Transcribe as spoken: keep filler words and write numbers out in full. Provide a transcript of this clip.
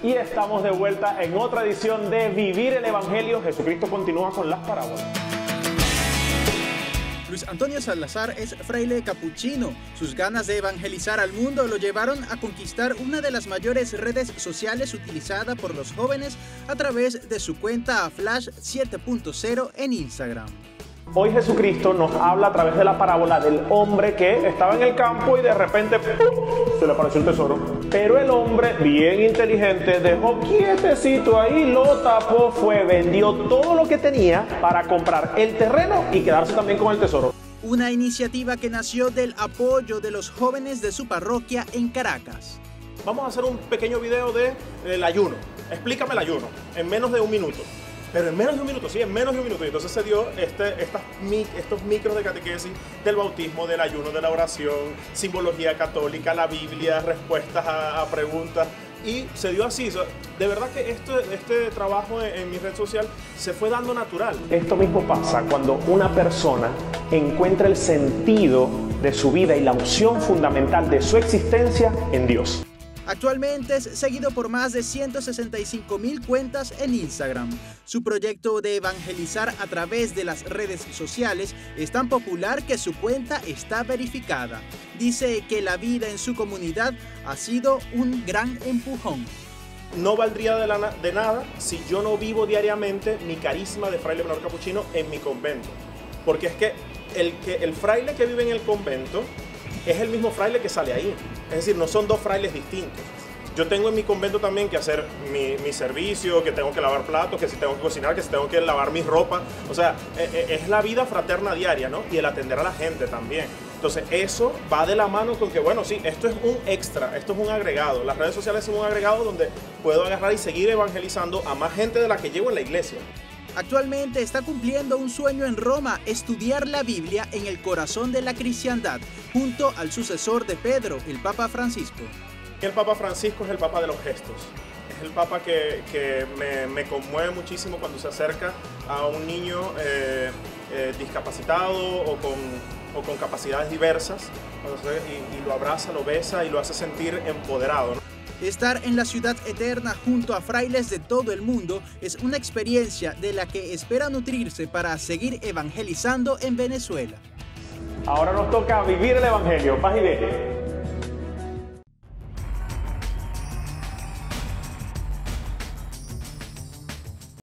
Y estamos de vuelta en otra edición de Vivir el Evangelio. Jesucristo continúa con las parábolas. Luis Antonio Salazar es fraile capuchino. Sus ganas de evangelizar al mundo lo llevaron a conquistar una de las mayores redes sociales utilizada por los jóvenes a través de su cuenta Flash siete punto cero en Instagram. Hoy Jesucristo nos habla a través de la parábola del hombre que estaba en el campo y de repente ¡pum!, se le apareció un tesoro. Pero el hombre, bien inteligente, dejó quietecito ahí, lo tapó, fue, vendió todo lo que tenía para comprar el terreno y quedarse también con el tesoro. Una iniciativa que nació del apoyo de los jóvenes de su parroquia en Caracas. Vamos a hacer un pequeño video del ayuno. Explícame el ayuno en menos de un minuto. Pero en menos de un minuto, sí, en menos de un minuto. Y entonces se dio este, estas, estos micros de catequesis del bautismo, del ayuno, de la oración, simbología católica, la Biblia, respuestas a, a preguntas. Y se dio así. De verdad que esto, este trabajo en, en mi red social se fue dando natural. Esto mismo pasa cuando una persona encuentra el sentido de su vida y la unción fundamental de su existencia en Dios. Actualmente es seguido por más de ciento sesenta y cinco mil cuentas en Instagram. Su proyecto de evangelizar a través de las redes sociales es tan popular que su cuenta está verificada. Dice que la vida en su comunidad ha sido un gran empujón. No valdría de, la, de nada si yo no vivo diariamente mi carisma de fraile menor capuchino en mi convento. Porque es que el, que el fraile que vive en el convento es el mismo fraile que sale ahí. Es decir, no son dos frailes distintos. Yo tengo en mi convento también que hacer mi, mi servicio, que tengo que lavar platos, que si tengo que cocinar, que si tengo que lavar mi ropa. O sea, es la vida fraterna diaria, ¿no? Y el atender a la gente también. Entonces, eso va de la mano con que, bueno, sí, esto es un extra, esto es un agregado. Las redes sociales son un agregado donde puedo agarrar y seguir evangelizando a más gente de la que llevo en la iglesia. Actualmente está cumpliendo un sueño en Roma, estudiar la Biblia en el corazón de la cristiandad, junto al sucesor de Pedro, el Papa Francisco. El Papa Francisco es el Papa de los gestos. Es el Papa que, que me, me conmueve muchísimo cuando se acerca a un niño eh, eh, discapacitado o con, o con capacidades diversas, y, y lo abraza, lo besa y lo hace sentir empoderado, ¿no? Estar en la ciudad eterna junto a frailes de todo el mundo es una experiencia de la que espera nutrirse para seguir evangelizando en Venezuela. Ahora nos toca vivir el Evangelio. Paz y bien.